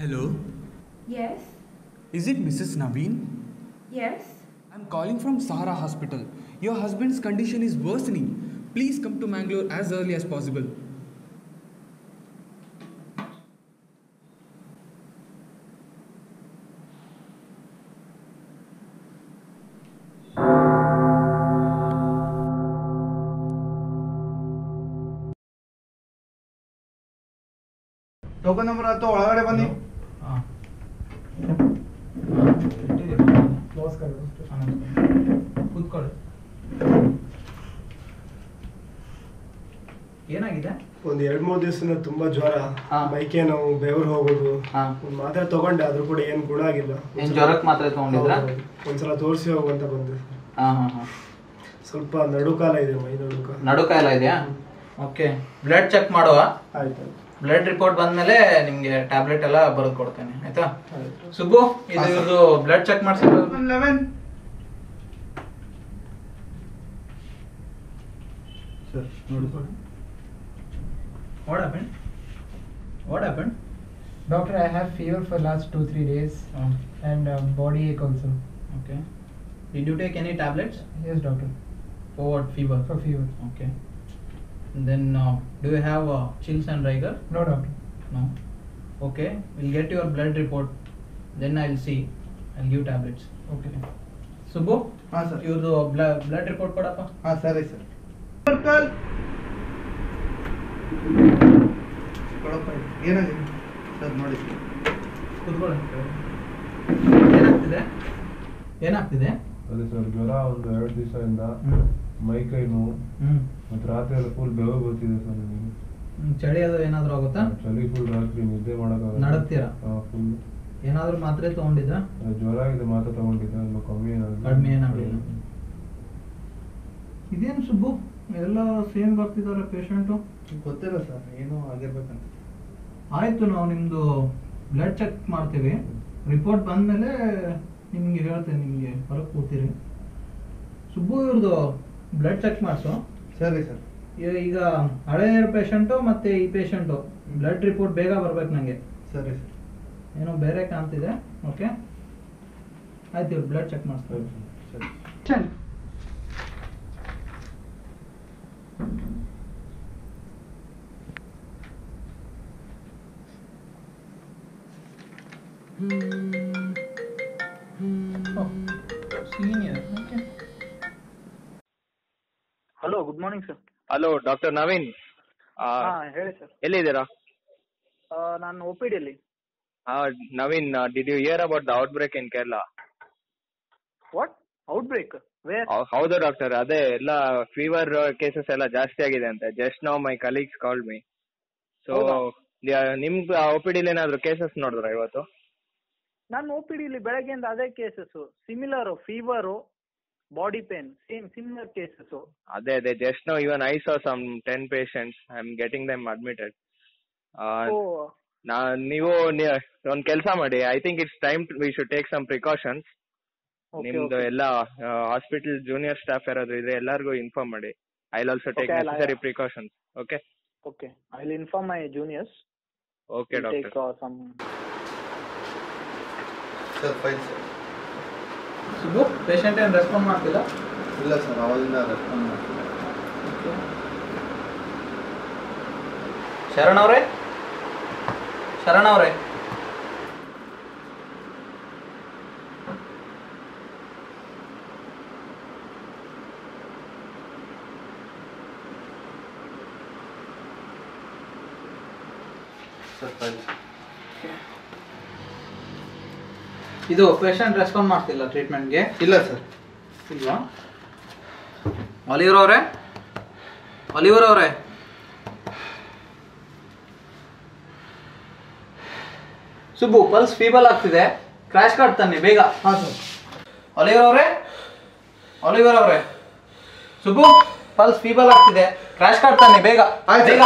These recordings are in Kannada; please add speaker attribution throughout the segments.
Speaker 1: Hello,
Speaker 2: Yes.
Speaker 1: is it Mrs. Naveen?
Speaker 2: Yes.
Speaker 1: I'm calling from Sahara Hospital. Your husband's condition is worsening. Please come to Mangalore as early as possible.
Speaker 3: Token number 10 ಒಳಗಡೆ ಬನ್ನಿ. ನಮಸ್ಕಾರ.
Speaker 4: ಕೂತ್ಕೊಳ್ಳಿ. ಏನಾಗಿದೆ?
Speaker 3: ಒಂದು 2-3 ದಿವಸದಿಂದ ತುಂಬಾ ಜ್ವರ, ಮೈಕೆ ನೋವು, ಬೆವರು ಹೋಗೋದು. ಒಂದು ಮಾತ್ರೆ ತಗೊಂಡೆ, ಆದ್ರೂ ಕೂಡ ಏನು ಗುಣ ಆಗಿಲ್ಲ.
Speaker 4: ಏನು ಜ್ವರಕ್ಕೆ ಮಾತ್ರೆ ತಗೊಂಡಿದ್ರಾ?
Speaker 3: ಒಂದ್ಸಲ ತೋರಿಸಿ ಹೋಗು ಅಂತ ಬಂದೆ. ಸ್ವಲ್ಪ ನಡುಕಾಲ ಇದೆ, ಮೈ
Speaker 4: ನಡುಕಾಲ ಇದೆಯಾ? ಓಕೆ, ಬ್ಲಡ್ ಚೆಕ್ ಮಾಡುವ.
Speaker 3: ಆಯ್ತು.
Speaker 4: ಬ್ಲಡ್ ರಿಪೋರ್ಟ್ ಬಂದ್ಮೇಲೆ ನಿಮ್ಗೆ ಟ್ಯಾಬ್ಲೆಟ್ ಎಲ್ಲ ಬರೆದು ಕೊಡ್ತೇನೆ, ಆಯ್ತಾ? ಸುಬ್ಬು, ಇದು ಬ್ಲಡ್ ಚೆಕ್ ಮಾಡಿಸಿ.
Speaker 3: 11 ಸರ್ ನೋಡಿ.
Speaker 4: What happened? What happened?
Speaker 5: Doctor, I have fever for last 2-3 days and body ache also.
Speaker 4: Okay. Did you take any tablets?
Speaker 5: Yes, doctor.
Speaker 4: For what? Fever?
Speaker 5: For fever.
Speaker 4: Okay. Then do you have chills and rigor?
Speaker 5: No, doctor.
Speaker 4: No. Okay. We'll get your blood report. Then I'll see. I'll give tablets.
Speaker 5: Okay.
Speaker 4: Subbu?
Speaker 3: ಹಾಂ ಸರ್.
Speaker 4: ಇವ್ರದ್ದು ಬ್ಲಡ್ ರಿಪೋರ್ಟ್ ಕೊಡಪ್ಪ.
Speaker 3: ಹಾಂ ಸರಿ ಸರ್. ಕೊಡಪ್ಪ. ಏನಾಗಿದೆ ಸರ್ ನೋಡಿ.
Speaker 4: ಕೂತ್ಕೊಳ್ಳಿ. ಏನಾಗ್ತಿದೆ?
Speaker 6: ಅದೇ ಸರ್, ಜ್ವರ ಒಂದು 2 ದಿವಸದಿಂದ, ಮೈ ಕೈ ನೋವು, ಮತ್ತೆ ರಾತ್ರಿ ಎಲ್ಲ ಫುಲ್ ಬೆವರು ಬರ್ತಿದೆ ಸರ್ ನನಗೆ.
Speaker 4: ಚಳಿ ಅದು ಏನಾದ್ರು ಆಗುತ್ತಾ?
Speaker 6: ಚಳಿ ಫುಲ್, ರಾತ್ರಿ ನಿದ್ದೆ ಮಾಡೋಕ್ಕಾಗಲ್ಲ.
Speaker 4: ನಡುತ್ತೀರಾ?
Speaker 6: ಫುಲ್.
Speaker 4: ಏನಾದ್ರು ಮಾತ್ರೆ ತಗೊಂಡಿದ್ರಾ?
Speaker 6: ಜ್ವರ ಆಗಿದೆ, ಮಾತ್ರ ತಗೊಂಡಿದ್ದೆ, ಇನ್ನು ಕಮ್ಮಿ
Speaker 4: ಏನಾಗಲಿಲ್ಲ. ಇದೇನು ಸುಬ್ಬು, ಎಲ್ಲ ಸೇಮ್ ಬರ್ತಿದ್ದಾರೆ ಪೇಷಂಟು?
Speaker 3: ಗೊತ್ತಿಲ್ಲ ಸರ್, ಏನೋ ಆಗಿರ್ಬೇಕಂತ.
Speaker 4: ಆಯಿತು, ನಾವು ನಿಮ್ಮದು ಬ್ಲಡ್ ಚೆಕ್ ಮಾಡ್ತೀವಿ. ರಿಪೋರ್ಟ್ ಬಂದಮೇಲೆ ನಿಮಗೆ ಹೇಳ್ತೇನೆ, ನಿಮಗೆ ಹೊರಗೆ ಕೂತೀರಿ. ಸುಬ್ಬು, ಇವ್ರದ್ದು ಬ್ಲಡ್ ಚೆಕ್ ಮಾಡಿಸು.
Speaker 3: ಸರಿ ಸರ್.
Speaker 4: ಈಗ ಹಳೆ ಪೇಷಂಟು ಮತ್ತು ಈ ಪೇಷಂಟು ಬ್ಲಡ್ ರಿಪೋರ್ಟ್ ಬೇಗ ಬರ್ಬೇಕು ನನಗೆ.
Speaker 3: ಸರಿ ಸರ್.
Speaker 4: ಏನೋ ಬೇರೆ ಕಾಣ್ತಿದೆ. ಓಕೆ, ಆಯ್ತು, ಇವ್ರು ಬ್ಲಡ್ ಚೆಕ್ ಮಾಡಿಸ್ತಾರೆ.
Speaker 3: ಸರಿ.
Speaker 4: Senior. Okay.
Speaker 7: Hello, good morning sir.
Speaker 8: Hello, doctor Naveen.
Speaker 7: ಹೇಳಿ ಸರ್.
Speaker 8: ಎಲ್ಲಿದ್ದೀರಾ?
Speaker 7: ನಾನು OPD.
Speaker 8: Naveen, did you hear about the outbreak in Kerala?
Speaker 7: What outbreak? Where?
Speaker 8: ಹೌದು ಡಾಕ್ಟರ್, ಅದೇ ಎಲ್ಲ ಫೀವರ್ ಕೇಸಸ್ ಎಲ್ಲ ಜಾಸ್ತಿ ಆಗಿದೆ ಅಂತೆ. Just now my colleagues called me. So ನಿಮ್ OPD ಏನಾದ್ರು ಕೇಸಸ್ ನೋಡಿದ್ರ ಇವತ್ತು?
Speaker 7: ನಾನು OPD ಬೆಳಗ್ಗೆಯಿಂದ ಅದೇ cases, similar fever, body pain, similar cases.
Speaker 8: ಅದೇ just now even I saw some 10 patients. I am getting them admitted. ನೀವು ಒಂದ್ ಕೆಲಸ ಮಾಡಿ, I think it's time we should take some precautions. ನಿಮ್ದು ಎಲ್ಲ ಹಾಸ್ಪಿಟಲ್ ಜೂನಿಯರ್ ಸ್ಟಾಫ್ ಯಾರಾದ್ರೂ ಇದ್ರೆ ಎಲ್ಲರಿಗೂ ಇನ್ಫಾರ್ಮ್ ಮಾಡಿ. I will also take necessary precautions. Okay?
Speaker 7: Okay, I will inform my juniors.
Speaker 8: Okay doctor.
Speaker 3: Sir, fine sir.
Speaker 4: Subbu, patient ಏನು ರೆಸ್ಪಾಂಡ್ ಮಾಡ್ತಿಲ್ಲ?
Speaker 3: ಇಲ್ಲ ಸರ್, ಅವಾಗಿಂದ ರೆಸ್ಪಾಂಡ್ ಮಾಡ್ತಿಲ್ಲ.
Speaker 4: ಶರಣ್ ಅವರೇ,
Speaker 3: ಸರ್, ಫೈನ್ ಸರ್.
Speaker 4: ಇದು ಪೇಷಂಟ್ ರೆಸ್ಪಾಂಡ್ ಮಾಡ್ತಿಲ್ಲ ಟ್ರೀಟ್ಮೆಂಟ್ಗೆ?
Speaker 3: ಇಲ್ಲ ಸರ್.
Speaker 4: ಇಲ್ವಾ? ಆಲಿವರ್ ಅವರೇ, ಸುಬ್ಬು, ಪಲ್ಸ್ ಫೀಬಲ್ ಆಗ್ತಿದೆ, ಕ್ರ್ಯಾಶ್ ಕಾರ್ಡ್ ತನ್ನಿ ಬೇಗ.
Speaker 3: ಹಾಂ ಸರ್.
Speaker 4: ಆಲಿವರ್ ಅವರೇ, ಸುಬ್ಬು, ಪಲ್ಸ್ ಫೀಬಲ್ ಆಗ್ತಿದೆ, ಕ್ರ್ಯಾಶ್ ಕಾರ್ಡ್ ತನ್ನಿ ಬೇಗ. ಬೇಗ.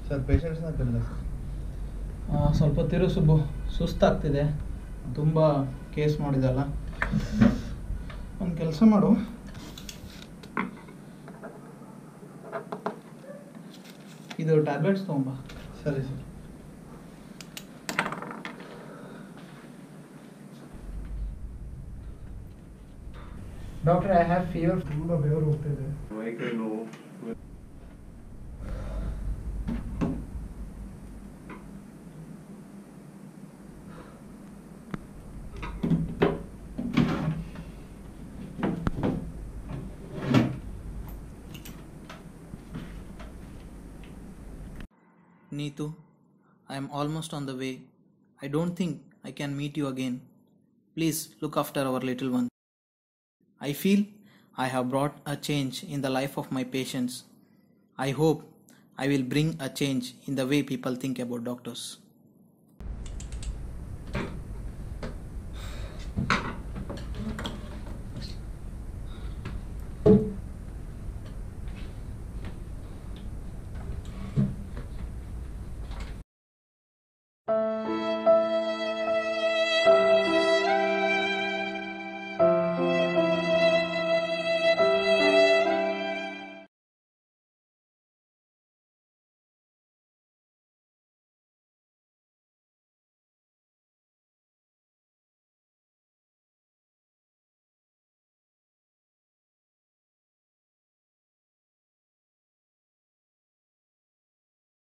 Speaker 6: ಸರ್ ಪೇಷಂಟ್ಸ್ನ ಕರೆದ ಸರ್.
Speaker 4: ಸ್ವಲ್ಪ ತಿರು ಸುಬ್ಬು, ಸುಸ್ತಾಗ್ತಿದೆ, ತುಂಬ ಕೇಸ್ ಮಾಡಿದಲ್ಲ. ಒಂದು ಕೆಲಸ ಮಾಡು, ಇದು ಟ್ಯಾಬ್ಲೆಟ್ಸ್ ತೊಗೊಂಬ.
Speaker 6: ಸರಿ sir.
Speaker 5: Doctor, I have fever.
Speaker 3: ತುಂಬ ಬೆವರು ಹೋಗ್ತಿದೆ.
Speaker 6: ಮೈಕೈ ನೋವು.
Speaker 4: Neetu, I am almost on the way. I don't think I can meet you again. Please look after our little one. I feel I have brought a change in the life of my patients. I hope I will bring a change in the way people think about doctors.